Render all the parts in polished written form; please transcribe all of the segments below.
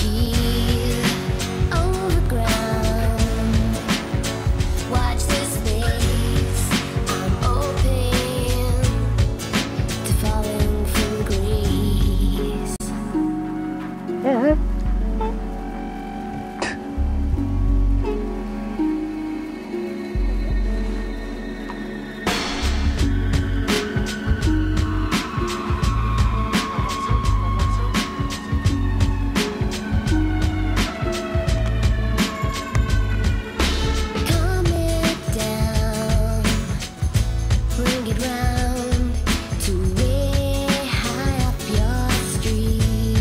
here on the ground. Watch this space. I'm open to falling from grace. Bring it round to way high up your street.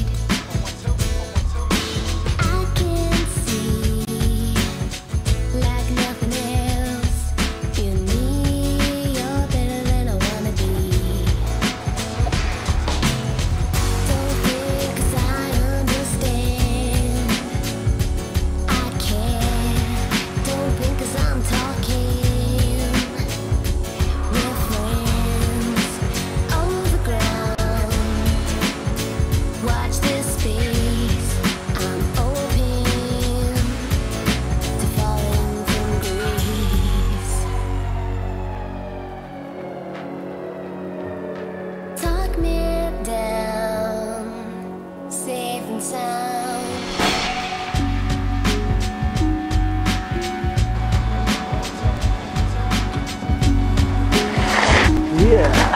I can see like nothing else in me. You're better than I wanna be. Don't think 'cause I understand. I care. Don't think 'cause I'm talking. Watch this space. I'm open to falling from grace. Talk me down, safe and sound. Yeah.